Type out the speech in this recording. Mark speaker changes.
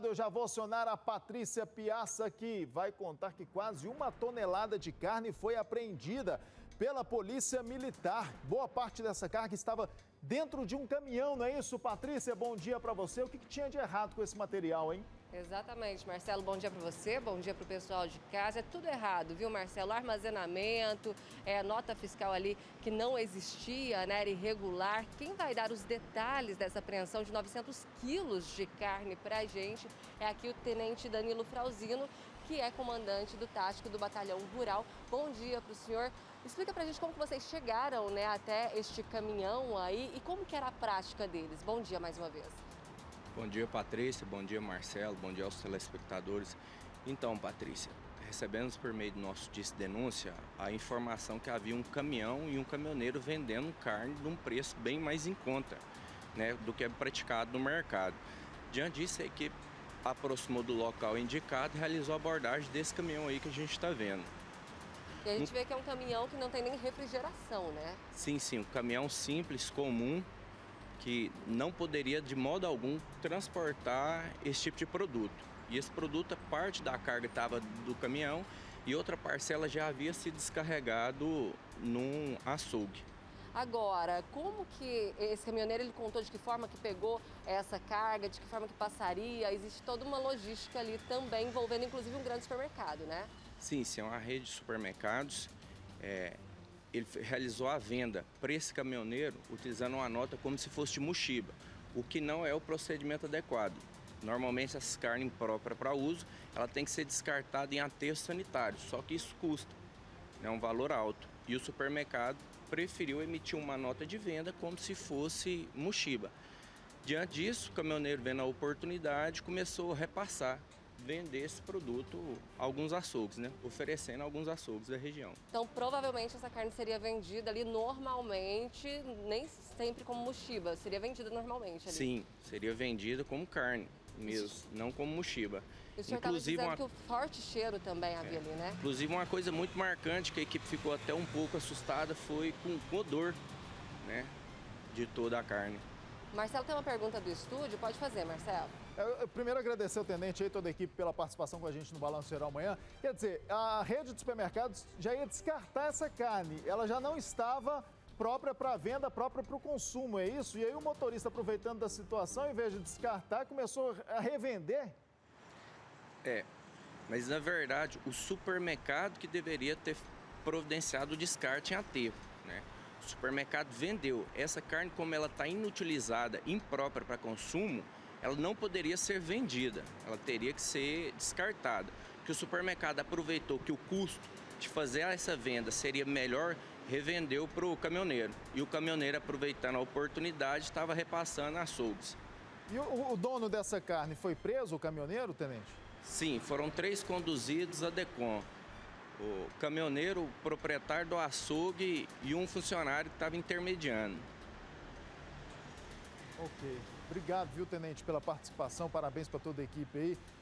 Speaker 1: eu já vou acionar a Patrícia Piazza, que vai contar que quase 1 tonelada de carne foi apreendida pela Polícia Militar. Boa parte dessa carga estava dentro de um caminhão, não é isso, Patrícia? Bom dia para você. O que tinha de errado com esse material, hein?
Speaker 2: Exatamente, Marcelo. Bom dia para você, bom dia para o pessoal de casa. É tudo errado, viu, Marcelo? Armazenamento, nota fiscal ali que não existia, né? Era irregular. Quem vai dar os detalhes dessa apreensão de 900 quilos de carne para a gente é aqui o tenente Danilo Frauzino, que é comandante do tático do Batalhão Rural. Bom dia para o senhor. Explica para a gente como que vocês chegaram, né, até este caminhão aí e como que era a prática deles. Bom dia mais uma vez.
Speaker 3: Bom dia, Patrícia. Bom dia, Marcelo. Bom dia aos telespectadores. Então, Patrícia, recebemos por meio do nosso disco de denúncia a informação que havia um caminhão e um caminhoneiro vendendo carne de um preço bem mais em conta, né, do que é praticado no mercado. Diante disso, a equipe aproximou do local indicado e realizou a abordagem desse caminhão aí que a gente está vendo.
Speaker 2: E a gente vê que é um caminhão que não tem nem refrigeração, né?
Speaker 3: Sim, um caminhão simples, comum, que não poderia de modo algum transportar esse tipo de produto. E esse produto, parte da carga estava do caminhão e outra parcela já havia sido descarregado num açougue.
Speaker 2: Agora, como que esse caminhoneiro ele contou de que forma que pegou essa carga, de que forma que passaria? Existe toda uma logística ali também envolvendo inclusive um grande supermercado, né?
Speaker 3: Sim, é uma rede de supermercados. Ele realizou a venda para esse caminhoneiro utilizando uma nota como se fosse de mochiba, o que não é o procedimento adequado. Normalmente essa carne imprópria para uso, ela tem que ser descartada em aterro sanitário, só que isso custa, é um valor alto. E o supermercado preferiu emitir uma nota de venda como se fosse mochiba. Diante disso, o caminhoneiro, vendo a oportunidade, começou a repassar, vender esse produto a alguns açougues, né? Oferecendo a alguns açougues da região.
Speaker 2: Então, provavelmente essa carne seria vendida ali normalmente, nem sempre como mochiba, seria vendida normalmente ali.
Speaker 3: Sim, seria vendida como carne mesmo, não como mochiba.
Speaker 2: E o senhor estava dizendo que o forte cheiro também havia ali, né?
Speaker 3: Inclusive, uma coisa muito marcante que a equipe ficou até um pouco assustada foi com o odor, né, de toda a carne.
Speaker 2: Marcelo, tem uma pergunta do estúdio, pode fazer, Marcelo.
Speaker 1: Eu primeiro agradecer ao tenente e toda a equipe pela participação com a gente no Balanço Geral amanhã. Quer dizer, a rede de supermercados já ia descartar essa carne, ela já não estava própria para venda, própria para o consumo, é isso? E aí o motorista, aproveitando da situação, em vez de descartar, começou a revender?
Speaker 3: Mas na verdade o supermercado que deveria ter providenciado o descarte em aterro, né? O supermercado vendeu essa carne, como ela está inutilizada, imprópria para consumo, ela não poderia ser vendida, ela teria que ser descartada. Que o supermercado aproveitou que o custo de fazer essa venda seria melhor, revendeu para o caminhoneiro. E o caminhoneiro, aproveitando a oportunidade, estava repassando açougues.
Speaker 1: E o dono dessa carne foi preso, o caminhoneiro, tenente?
Speaker 3: Sim, foram 3 conduzidos a DECOM. O caminhoneiro, o proprietário do açougue e um funcionário que estava intermediando.
Speaker 1: Ok. Obrigado, viu, tenente, pela participação. Parabéns para toda a equipe aí.